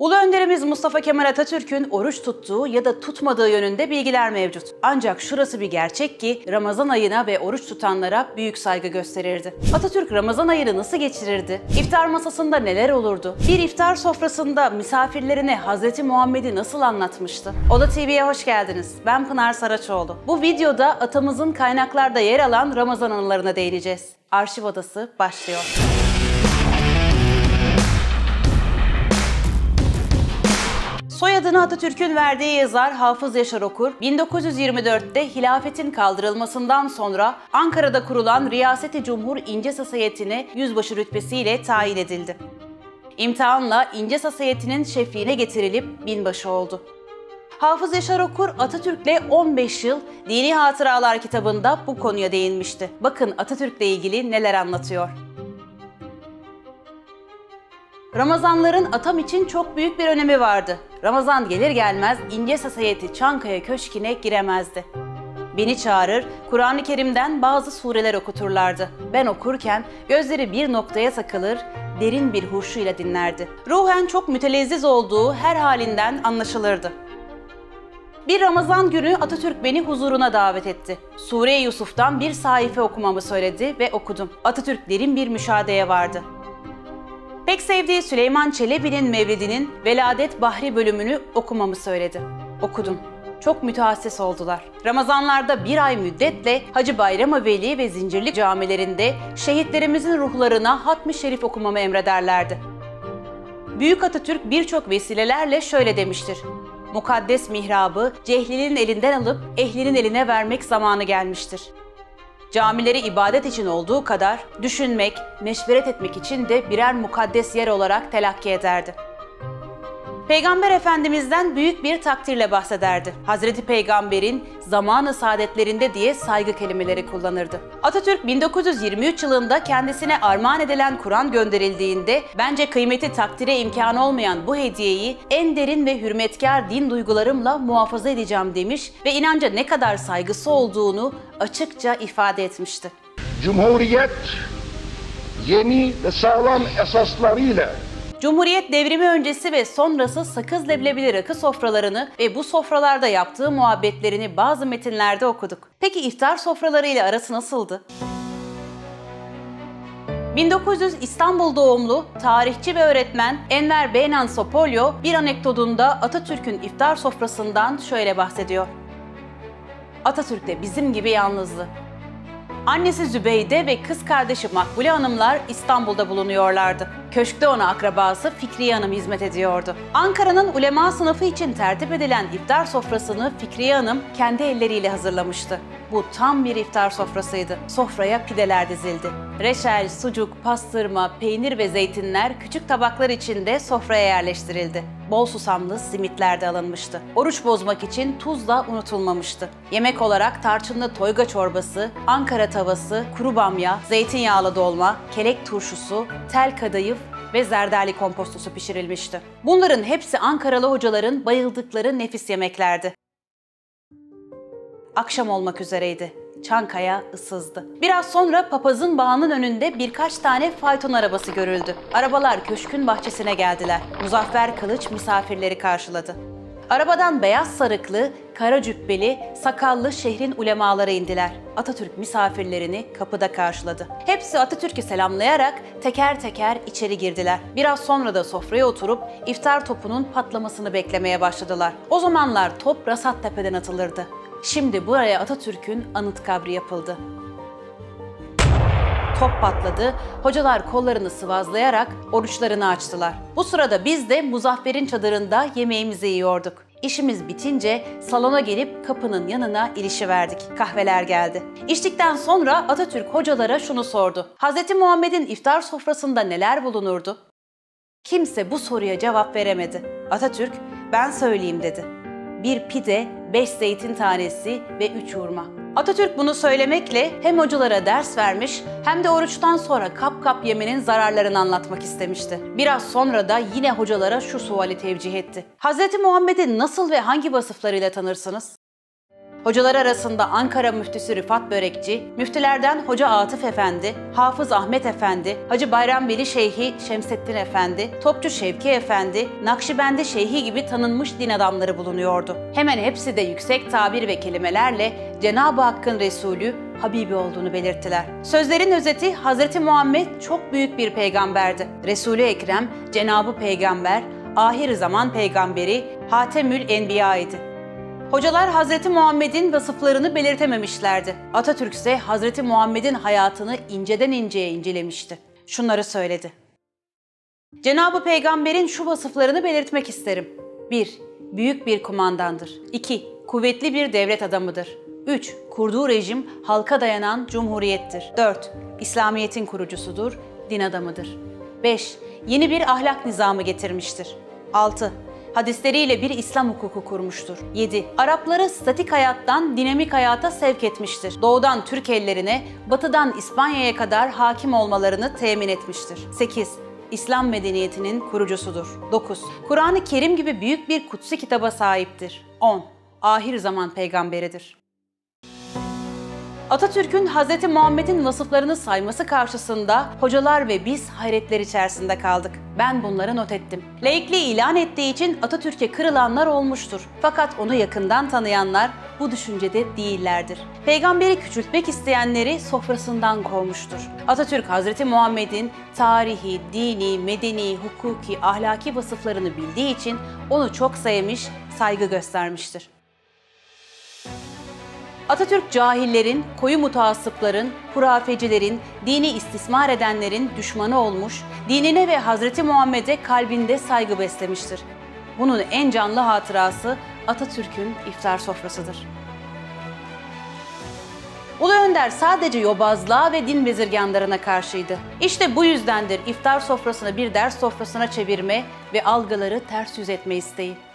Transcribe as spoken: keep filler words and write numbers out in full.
Ulu önderimiz Mustafa Kemal Atatürk'ün oruç tuttuğu ya da tutmadığı yönünde bilgiler mevcut. Ancak şurası bir gerçek ki Ramazan ayına ve oruç tutanlara büyük saygı gösterirdi. Atatürk Ramazan ayını nasıl geçirirdi? İftar masasında neler olurdu? Bir iftar sofrasında misafirlerine Hazreti Muhammed'i nasıl anlatmıştı? Oda T V'ye hoş geldiniz. Ben Pınar Saraçoğlu. Bu videoda atamızın kaynaklarda yer alan Ramazan anılarına değineceğiz. Arşiv Odası başlıyor. Soyadını Atatürk'ün verdiği yazar Hafız Yaşar Okur, bin dokuz yüz yirmi dört'te hilafetin kaldırılmasından sonra Ankara'da kurulan Riyaseti Cumhur İnce Sasayeti'ne yüzbaşı rütbesiyle tayin edildi. İmtihanla İnce Sasayeti'nin şefliğine getirilip binbaşı oldu. Hafız Yaşar Okur, Atatürk'le on beş yıl Dini Hatıralar kitabında bu konuya değinmişti. Bakın Atatürk'le ilgili neler anlatıyor. Ramazanların atam için çok büyük bir önemi vardı. Ramazan gelir gelmez İnce Sasayeti Çankaya Köşkü'ne giremezdi. Beni çağırır, Kur'an-ı Kerim'den bazı sureler okuturlardı. Ben okurken gözleri bir noktaya takılır, derin bir huşuyla dinlerdi. Ruhen çok mütelezziz olduğu her halinden anlaşılırdı. Bir Ramazan günü Atatürk beni huzuruna davet etti. Sure-i Yusuf'tan bir sayfa okumamı söyledi ve okudum. Atatürk derin bir müşahedeye vardı. Pek sevdiği Süleyman Çelebi'nin Mevlidi'nin Veladet Bahri bölümünü okumamı söyledi. Okudum. Çok mütehassıs oldular. Ramazanlarda bir ay müddetle Hacı Bayram Veli ve Zincirlik camilerinde şehitlerimizin ruhlarına Hatmi Şerif okumamı emrederlerdi. Büyük Atatürk birçok vesilelerle şöyle demiştir. Mukaddes mihrabı cehlinin elinden alıp ehlinin eline vermek zamanı gelmiştir. Camileri ibadet için olduğu kadar düşünmek, meşveret etmek için de birer mukaddes yer olarak telakki ederdi. Peygamber Efendimiz'den büyük bir takdirle bahsederdi. Hazreti Peygamber'in zamanı saadetlerinde diye saygı kelimeleri kullanırdı. Atatürk bin dokuz yüz yirmi üç yılında kendisine armağan edilen Kur'an gönderildiğinde bence kıymeti takdire imkanı olmayan bu hediyeyi en derin ve hürmetkar din duygularımla muhafaza edeceğim demiş ve inanca ne kadar saygısı olduğunu açıkça ifade etmişti. Cumhuriyet yeni ve sağlam esaslarıyla Cumhuriyet devrimi öncesi ve sonrası sakız leblebili rakı sofralarını ve bu sofralarda yaptığı muhabbetlerini bazı metinlerde okuduk. Peki iftar sofralarıyla arası nasıldı? bin dokuz yüz İstanbul doğumlu tarihçi ve öğretmen Enver Beynan Sopolyo bir anekdotunda Atatürk'ün iftar sofrasından şöyle bahsediyor. Atatürk de bizim gibi yalnızdı. Annesi Zübeyde ve kız kardeşi Makbule Hanımlar İstanbul'da bulunuyorlardı. Köşkte ona akrabası Fikriye Hanım hizmet ediyordu. Ankara'nın ulema sınıfı için tertip edilen iftar sofrasını Fikriye Hanım kendi elleriyle hazırlamıştı. Bu tam bir iftar sofrasıydı. Sofraya pideler dizildi. Reçel, sucuk, pastırma, peynir ve zeytinler küçük tabaklar içinde sofraya yerleştirildi. Bol susamlı simitler de alınmıştı. Oruç bozmak için tuz da unutulmamıştı. Yemek olarak tarçınlı toyga çorbası, Ankara tavası, kuru bamya, zeytinyağlı dolma, kelek turşusu, tel kadayıf ve zerdali kompostosu pişirilmişti. Bunların hepsi Ankaralı hocaların bayıldıkları nefis yemeklerdi. Akşam olmak üzereydi. Çankaya ıssızdı. Biraz sonra papazın bağının önünde birkaç tane fayton arabası görüldü. Arabalar köşkün bahçesine geldiler. Muzaffer Kılıç misafirleri karşıladı. Arabadan beyaz sarıklı, kara cübbeli, sakallı şehrin ulemaları indiler. Atatürk misafirlerini kapıda karşıladı. Hepsi Atatürk'ü selamlayarak teker teker içeri girdiler. Biraz sonra da sofraya oturup iftar topunun patlamasını beklemeye başladılar. O zamanlar top Rasattepe'den atılırdı. Şimdi buraya Atatürk'ün anıt kabri yapıldı. Top patladı, hocalar kollarını sıvazlayarak oruçlarını açtılar. Bu sırada biz de Muzaffer'in çadırında yemeğimizi yiyorduk. İşimiz bitince salona gelip kapının yanına ilişiverdik. Kahveler geldi. İçtikten sonra Atatürk hocalara şunu sordu. Hazreti Muhammed'in iftar sofrasında neler bulunurdu? Kimse bu soruya cevap veremedi. Atatürk, ben söyleyeyim dedi. Bir pide, beş zeytin tanesi ve üç hurma. Atatürk bunu söylemekle hem hocalara ders vermiş hem de oruçtan sonra kap kap yemenin zararlarını anlatmak istemişti. Biraz sonra da yine hocalara şu suali tevcih etti. Hazreti Muhammed'i nasıl ve hangi vasıflarıyla tanırsınız? Hocalar arasında Ankara müftüsü Rıfat Börekçi, müftülerden Hoca Atıf Efendi, Hafız Ahmet Efendi, Hacı Bayramveli Şeyhi Şemseddin Efendi, Topçu Şevki Efendi, Nakşibendi Şeyhi gibi tanınmış din adamları bulunuyordu. Hemen hepsi de yüksek tabir ve kelimelerle Cenab-ı Hakk'ın Resulü, Habibi olduğunu belirttiler. Sözlerin özeti Hazreti Muhammed çok büyük bir peygamberdi. Resul-i Ekrem, Cenab-ı Peygamber, ahir zaman peygamberi, Hatemül Enbiya idi. Hocalar Hazreti Muhammed'in vasıflarını belirtememişlerdi. Atatürk ise Hazreti Muhammed'in hayatını inceden inceye incelemişti. Şunları söyledi. Cenab-ı Peygamber'in şu vasıflarını belirtmek isterim. bir Büyük bir kumandandır. iki Kuvvetli bir devlet adamıdır. üç Kurduğu rejim halka dayanan cumhuriyettir. dört İslamiyet'in kurucusudur, din adamıdır. beş Yeni bir ahlak nizamı getirmiştir. altı Hadisleriyle bir İslam hukuku kurmuştur. yedi Arapları statik hayattan dinamik hayata sevk etmiştir. Doğudan Türk ellerine, batıdan İspanya'ya kadar hakim olmalarını temin etmiştir. sekiz İslam medeniyetinin kurucusudur. dokuz Kur'an-ı Kerim gibi büyük bir kutsi kitaba sahiptir. on Ahir zaman peygamberidir. Atatürk'ün Hazreti Muhammed'in vasıflarını sayması karşısında hocalar ve biz hayretler içerisinde kaldık. Ben bunları not ettim. Laikliği ilan ettiği için Atatürk'e kırılanlar olmuştur. Fakat onu yakından tanıyanlar bu düşüncede değillerdir. Peygamberi küçültmek isteyenleri sofrasından kovmuştur. Atatürk Hazreti Muhammed'in tarihi, dini, medeni, hukuki, ahlaki vasıflarını bildiği için onu çok sevmiş, saygı göstermiştir. Atatürk cahillerin, koyu mutaassıpların, hurafecilerin, dini istismar edenlerin düşmanı olmuş, dinine ve Hazreti Muhammed'e kalbinde saygı beslemiştir. Bunun en canlı hatırası Atatürk'ün iftar sofrasıdır. Ulu Önder sadece yobazlığa ve din bezirganlarına karşıydı. İşte bu yüzdendir iftar sofrasını bir ders sofrasına çevirme ve algıları ters yüz etme isteği.